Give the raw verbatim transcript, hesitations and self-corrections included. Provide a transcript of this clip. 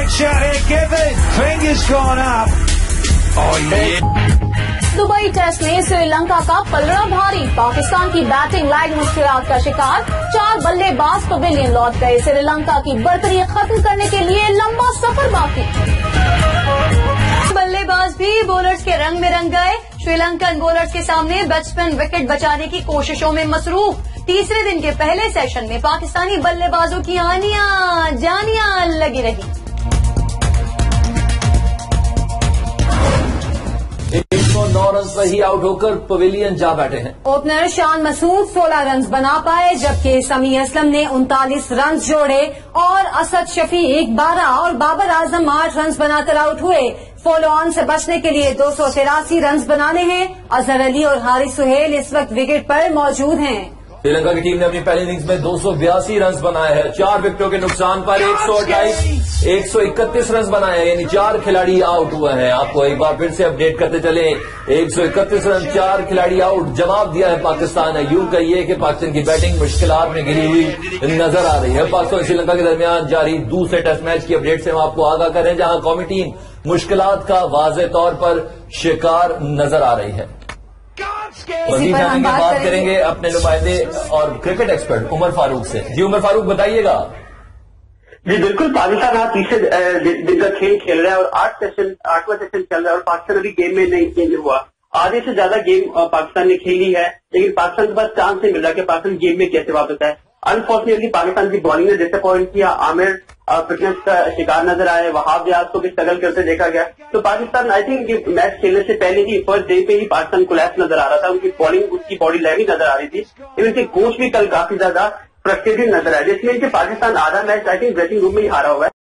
big shot here, given. Fingers gone up. Oh yeah. Dubai test में श्रीलंका का पलड़ा भारी, पाकिस्तान की बैटिंग लाइन मुश्किलात का शिकार, चार बल्लेबाज पवेलियन लौट गए। श्रीलंका की बर्तरी खत्म करने के लिए लंबा सफर बाकी। बल्लेबाज भी बॉलर्स के रंग में रंग गए। श्रीलंकन बॉलर्स के सामने बैट्समैन विकेट बचाने की कोशिशों में मसरूफ। तीसरे दिन के पहले सेशन में पाकिस्तानी बल्लेबाजों की आनियां जानियां लगी रही। एक सौ नौ रन पर ही आउट होकर पवेलियन जा बैठे हैं। ओपनर शान मसूद सोलह रन बना पाए, जबकि समी असलम ने उनतालीस रन जोड़े और असद शफीक बारह और बाबर आजम आठ रन बनाकर आउट हुए। फॉलो ऑन से बचने के लिए दो सौ तिरासी रन बनाने हैं। अजहर अली और हारिस सुहेल इस वक्त विकेट पर मौजूद हैं। श्रीलंका की टीम ने अपनी पहली इनिंग्स में दो सौ बयासी रन बनाए हैं। चार विकेटों के नुकसान पर एक सौ अट्ठाईस एक सौ इकतीस रन बनाए हैं, यानी चार खिलाड़ी आउट हुए हैं। आपको एक बार फिर से अपडेट करते चले, एक सौ इकतीस रन, चार खिलाड़ी आउट। जवाब दिया है पाकिस्तान ने। यूं कहिए कि पाकिस्तान की बैटिंग मुश्किलात में घिरी हुई नजर आ रही है। पाकिस्तान और श्रीलंका के दरमियान जारी दूसरे टेस्ट मैच की अपडेट से हम आपको आगाह करें, जहां कौमी टीम मुश्किलात का वाज़ेह तौर पर शिकार नजर आ रही है। मजीद जानेंगे, बात करेंगे अपने नुमाइंदे और क्रिकेट एक्सपर्ट उमर फारूक से। जी उमर फारूक, बताइएगा। जी बिल्कुल, पाकिस्तान आज तीसरे दिन का खेल खेल रहा है और आठ सेशन आठवां सेशन चल रहा है और पाकिस्तान अभी गेम में नहीं चेंज हुआ। आधे से ज्यादा गेम पाकिस्तान ने खेली है, लेकिन पाकिस्तान के पास चांस नहीं मिल रहा कि पाकिस्तान गेम में कैसे वापस आए। अनफॉर्चुनेटली पाकिस्तान की बॉलिंग ने डिसअपॉइंट किया। आमिर फिटनेस का शिकार नजर आए, वहाब रियाज को भी स्ट्रगल करते देखा गया। तो पाकिस्तान आई थिंक मैच खेलने से पहले ही फर्स्ट डे पे ही पाकिस्तान कोलैप्स नजर आ रहा था। उनकी बॉलिंग, उसकी बॉडी लैवी नजर आ रही थी। इनके कोच भी कल काफी ज्यादा फ्रस्ट्रेटेड नजर आए, जिसमें कि पाकिस्तान आधा match I think dressing room में ही हारा हुआ है।